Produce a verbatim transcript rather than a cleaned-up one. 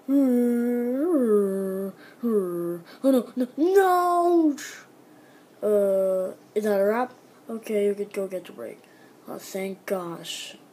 Oh no, no, no! Uh, is that a wrap? Okay, you could go get your break. Oh, thank gosh.